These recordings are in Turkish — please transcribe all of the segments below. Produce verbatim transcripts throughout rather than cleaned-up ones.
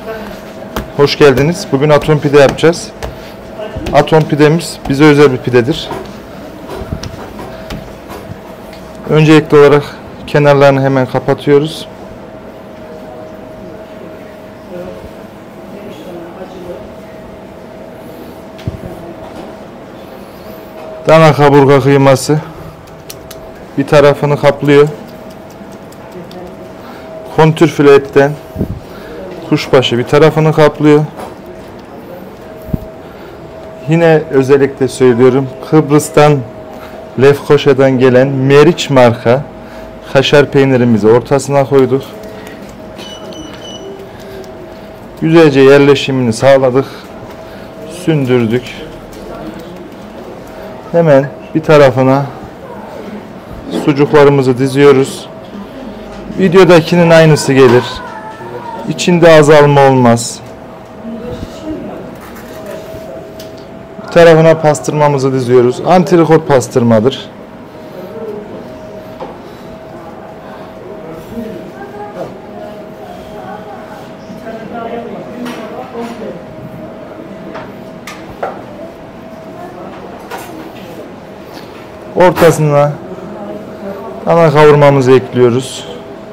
Hoş geldiniz. Bugün atom pide yapacağız. Atom pidemiz bize özel bir pidedir. Öncelikli olarak kenarlarını hemen kapatıyoruz. Dana kaburga kıyması bir tarafını kaplıyor. Kontürfile etten kuşbaşı bir tarafını kaplıyor. Yine özellikle söylüyorum, Kıbrıs'tan, Lefkoşa'dan gelen Meriç marka kaşar peynirimizi ortasına koyduk. Güzelce yerleşimini sağladık. Sündürdük. Hemen bir tarafına sucuklarımızı diziyoruz. Videodakinin aynısı gelir. İçinde azalma olmaz. Bir tarafına pastırmamızı diziyoruz. Antrikot pastırmadır. Ortasına dana kavurmamızı ekliyoruz.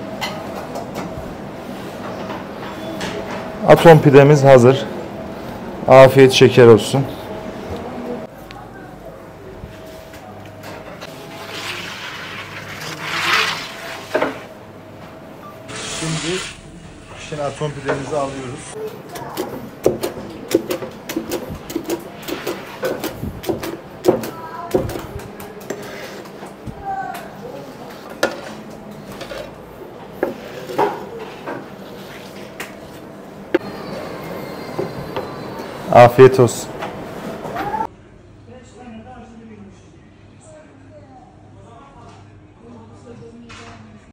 Atom pidemiz hazır. Afiyet şeker olsun. Şimdi pişen atom pidemizi alıyoruz. Afiyet olsun.